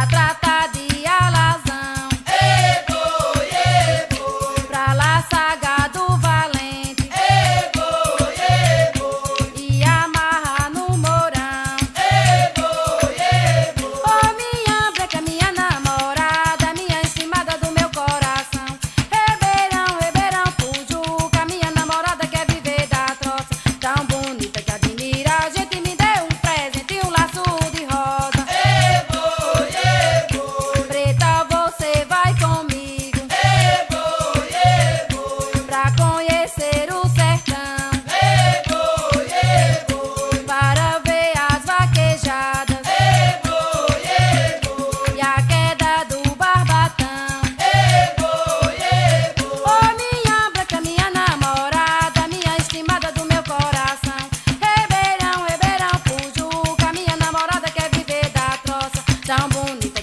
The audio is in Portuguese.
pra tratar de alazão. Ei, boi, ei, boi. Pra laçar gado valente. Ei, boi, E amarrar no mourão. ei, boi. Ô minha branca, minha namorada, minha estimada do meu coração. Ribeirão, Ribeirão, Pujuca, minha namorada quer viver da troça. Tão bonita que admira, a gente me deu um presente e um laço de rosa. Ei, boi, Preta, você vai comigo ei, boi, pra conhecer o sertão, ei, boi, para ver as vaquejadas ei, boi, e a queda do barbatão. ei, boi, Ô minha branca, minha namorada, minha estimada do meu coração. Ribeirão, Ribeirão, Pujuca, minha namorada quer viver da troça. Tão bonita